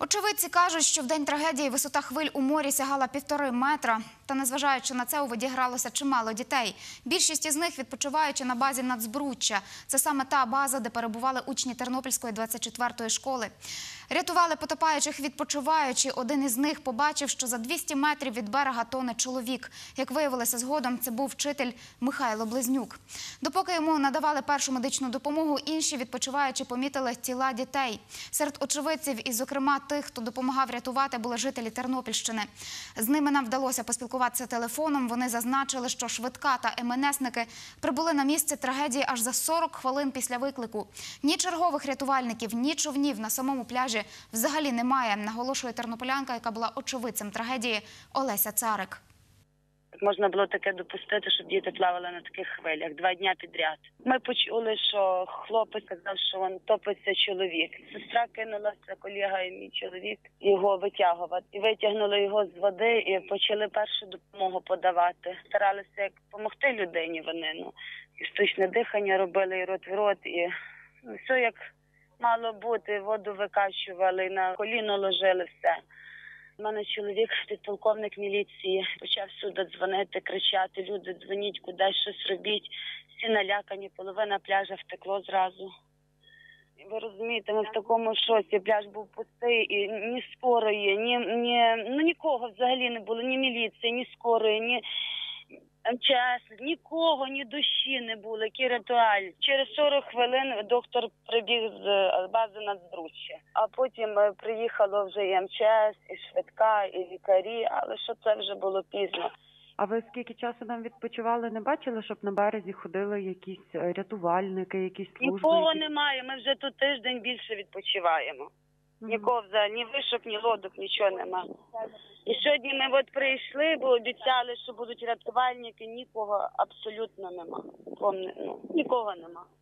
Очевидці кажуть, що в день трагедії висота хвиль у морі сягала 1,5 метра. Та незважаючи на це, у воді гралося чимало дітей. Більшість із них відпочиваючи на базі Нацзбруччя. Це саме та база, де перебували учні Тернопільської 24-ї школи. Рятували потопаючих відпочиваючи. Один із них побачив, що за 200 метрів від берега тоне чоловік. Як виявилося згодом, це був вчитель Михайло Близнюк. Допоки йому надавали першу медичну допомогу, інші відпочиваючи помітили тіла дітей. Серед очевидців і, зокрема, тих, хто допомагав рятувати, були жителі Тернопільщини. З ними нам вдалося поспілкуватися телефоном. Вони зазначили, що швидка та МНСники прибули на місце трагедії аж за 40 хвилин після виклику. Ні чергових рятувальників, ні човнів на самому пляжі взагалі немає, наголошує тернополянка, яка була очевидцем трагедії, Олеся Царик. Можна було таке допустити, щоб діти плавали на таких хвилях 2 дні підряд. Ми почули, що хлопець сказав, що він топиться чоловік. Сестра кинулася, колега і мій чоловік, його витягувати. І витягнули його з води і почали першу допомогу подавати. Старалися як допомогти людині вони. І штучне дихання робили, і рот в рот, і все як мало бути. Воду викачували, на коліно ложили, все. У мене чоловік, підполковник міліції, почав сюди дзвонити, кричати: люди, дзвоніть, кудись, щось робіть. Всі налякані, половина пляжа втекло зразу. І ви розумієте, ми в такому шоці, пляж був пустий, і ні скорої, нікого взагалі не було, ні міліції, ні скорої, ні МЧС, нікого, ні душі не було, який ритуаль. Через 40 хвилин доктор прибіг з бази Нацзбруччя, а потім приїхало вже і МЧС, і швидка, і лікарі, але що це вже було пізно. А ви скільки часу там відпочивали, не бачили, щоб на березі ходили якісь рятувальники, якісь служби? Нікого немає, ми вже тут тиждень більше відпочиваємо. Нікого взагалі, ні вишок, ні лодок, нічого нема. І сьогодні ми от прийшли, бо обіцяли, що будуть рятувальники, нікого абсолютно нема. Нікого нема.